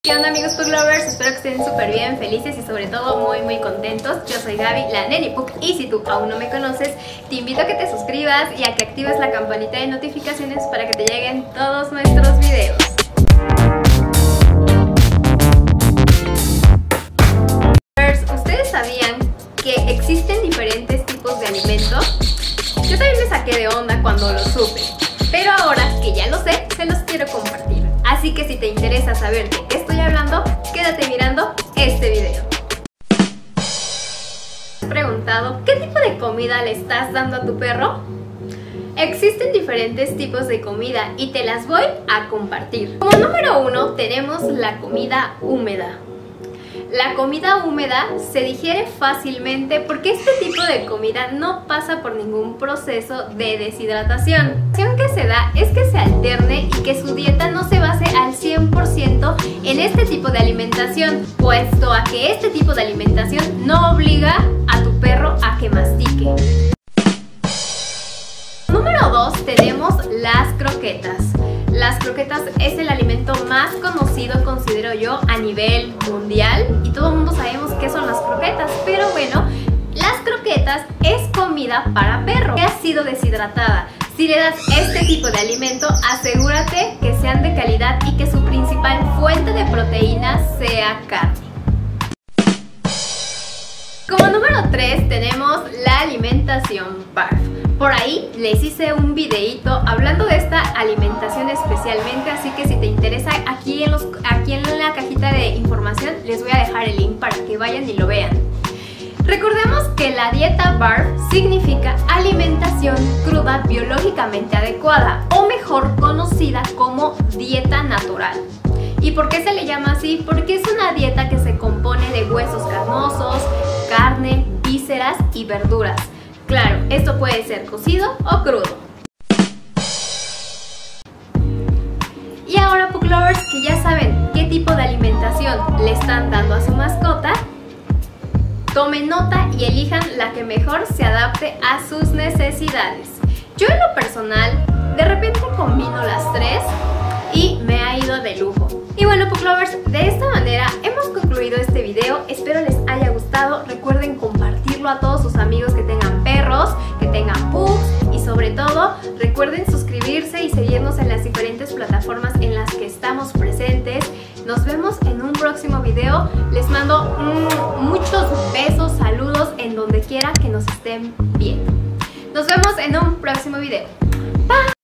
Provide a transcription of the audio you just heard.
¿Qué onda amigos Pug Lovers? Espero que estén súper bien, felices y sobre todo muy contentos. Yo soy Gaby, la Neni Pug, y si tú aún no me conoces, te invito a que te suscribas y a que actives la campanita de notificaciones para que te lleguen todos nuestros videos. ¿Ustedes sabían que existen diferentes tipos de alimentos? Yo también me saqué de onda cuando lo supe, pero ahora que ya lo sé, se los quiero compartir. Así que si te interesa saber de qué estoy hablando, quédate mirando este video. ¿Te has preguntado qué tipo de comida le estás dando a tu perro? Existen diferentes tipos de comida y te las voy a compartir. Como número 1 tenemos la comida húmeda. La comida húmeda se digiere fácilmente porque este tipo de comida no pasa por ningún proceso de deshidratación. La opción que se da es que se alterne y que su dieta no se base al 100% en este tipo de alimentación, puesto a que este tipo de alimentación no obliga a tu perro a que mastique. Número 2 tenemos las croquetas. Las croquetas es el alimento más conocido, considero yo, a nivel mundial y todo el mundo sabemos qué son las croquetas, pero bueno, las croquetas es comida para perro que ha sido deshidratada. Si le das este tipo de alimento, asegúrate que sean de calidad y que su principal fuente de proteínas sea carne. Como número 3 tenemos la alimentación BARF. Por ahí les hice un videito hablando de esta alimentación especialmente, así que si te interesa, aquí en la cajita de información les voy a dejar el link para que vayan y lo vean. Recordemos que la dieta BARF significa alimentación cruda biológicamente adecuada, o mejor conocida como dieta natural. ¿Y por qué se le llama así? Porque es una dieta que se compone de huesos carnosos, carne, vísceras y verduras. Claro, esto puede ser cocido o crudo. Y ahora Pug Lovers, que ya saben qué tipo de alimentación le están dando a su mascota, tomen nota y elijan la que mejor se adapte a sus necesidades. Yo en lo personal, de repente combino las tres y me ha ido de lujo. Y bueno Pug Lovers, de esta manera hemos concluido este video. Espero les haya gustado. Recuerden compartirlo a todos sus amigos que tengan perros, que tengan pugs, y sobre todo recuerden suscribirse y seguirnos en las diferentes plataformas en las que estamos presentes. Nos vemos en un próximo video. Les mando muchos besos, saludos en donde quiera que nos estén viendo. Nos vemos en un próximo video. Bye.